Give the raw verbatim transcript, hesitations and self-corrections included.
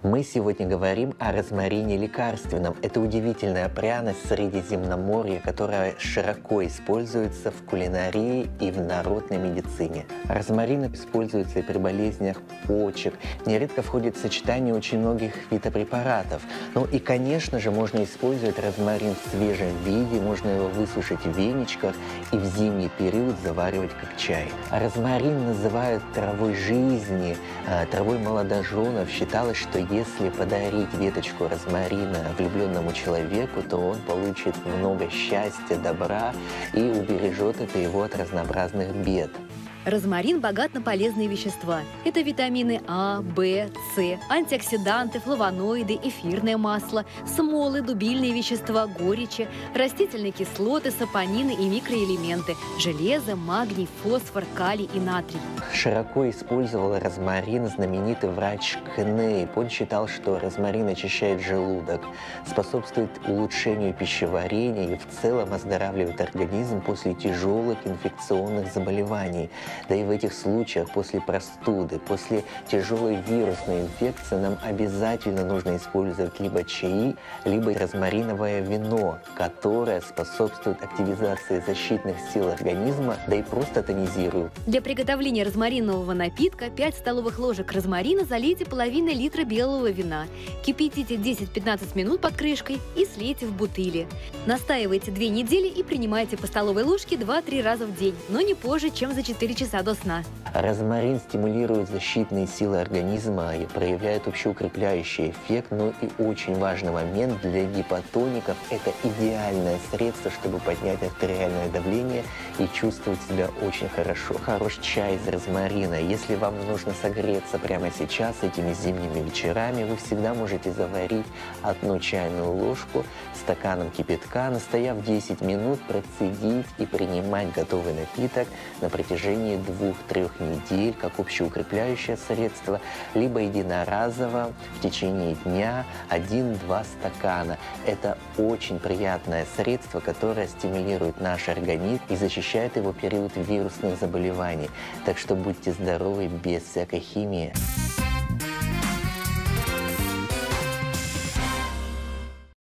Мы сегодня говорим о розмарине лекарственном. Это удивительная пряность Средиземноморья, которая широко используется в кулинарии и в народной медицине. Розмарин используется при болезнях почек, нередко входит в сочетание очень многих фитопрепаратов. Ну и, конечно же, можно использовать розмарин в свежем виде, можно его высушить в веничках и в зимний период заваривать как чай. А розмарин называют травой жизни, травой молодоженов. Считалось, что если подарить веточку розмарина влюбленному человеку, то он получит много счастья, добра и убережет это его от разнообразных бед. Розмарин богат на полезные вещества. Это витамины А, В, С, антиоксиданты, флавоноиды, эфирное масло, смолы, дубильные вещества, горечи, растительные кислоты, сапонины и микроэлементы, железо, магний, фосфор, калий и натрий. Широко использовал розмарин знаменитый врач Кнейп. Он считал, что розмарин очищает желудок, способствует улучшению пищеварения и в целом оздоравливает организм после тяжелых инфекционных заболеваний. Да и в этих случаях после простуды, после тяжелой вирусной инфекции нам обязательно нужно использовать либо чаи, либо розмариновое вино, которое способствует активизации защитных сил организма, да и просто тонизирует. Для приготовления розмаринового напитка пять столовых ложек розмарина залейте половиной литра белого вина. Кипятите десять-пятнадцать минут под крышкой и слейте в бутыли. Настаивайте две недели и принимайте по столовой ложке два-три раза в день, но не позже, чем за четыре часа до сна. Розмарин стимулирует защитные силы организма и проявляет общеукрепляющий эффект, но и очень важный момент для гипотоников – это идеальное средство, чтобы поднять артериальное давление и чувствовать себя очень хорошо. Хорош чай из розмарина. Если вам нужно согреться прямо сейчас, этими зимними вечерами, вы всегда можете заварить одну чайную ложку стаканом кипятка, настояв десять минут, процедить и принимать готовый напиток на протяжении двух-трех недель как общеукрепляющее средство, либо единоразово в течение дня один-два стакана. Это очень приятное средство, которое стимулирует наш организм и защищает его в период вирусных заболеваний. Так что будьте здоровы без всякой химии.